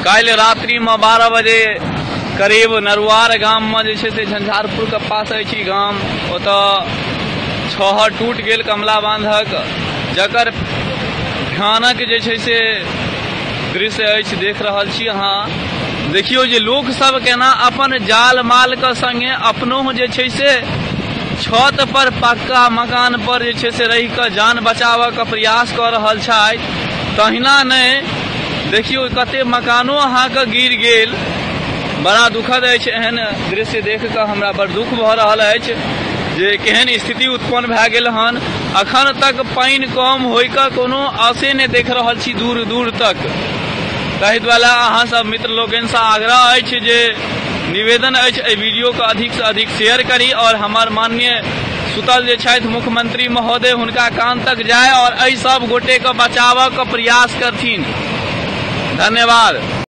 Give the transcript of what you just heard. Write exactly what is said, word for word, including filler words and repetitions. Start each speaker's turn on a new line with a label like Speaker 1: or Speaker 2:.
Speaker 1: कल रात्रि में बारह बजे करीब नरुआर गाम में जे से झंझारपुर के पास अछि गाम ओत छहर टूट गेल कमला बांधक जकर भयानक जे छै से दृश्य अछि देख रहल छी अहाँ। देखियो जे लोक सब केना अपन जाल माल के संगे अपनो जे छै से छत पर पक्का मकान पर जे छै से रहि के जान बचाव के प्रयास कर रहल छथि। तहिना नहीं देखियो कते मकानो अहाँ के गिर गेल। बड़ा दुखद अछि एहन दृश्य देख के हमरा बड़ दुख भ रहल अछि जे केहन स्थिति उत्पन्न भए गेल हन। अखन तक पानी कम होय के कोनो आसे नहीं देख रहल छी दूर दूर तक। ताहि द्वारा अहाँ सब मित्र लोकनि से आग्रह अछि जे निवेदन अछि एहि वीडियो के अधिक से अधिक शेयर करी और हमार माननीय सुतल जे छथि मुख्यमंत्री महोदय हुनका कान तक जाए और एहि सब गोटे के बचाव के प्रयास करथिन। धन्यवाद।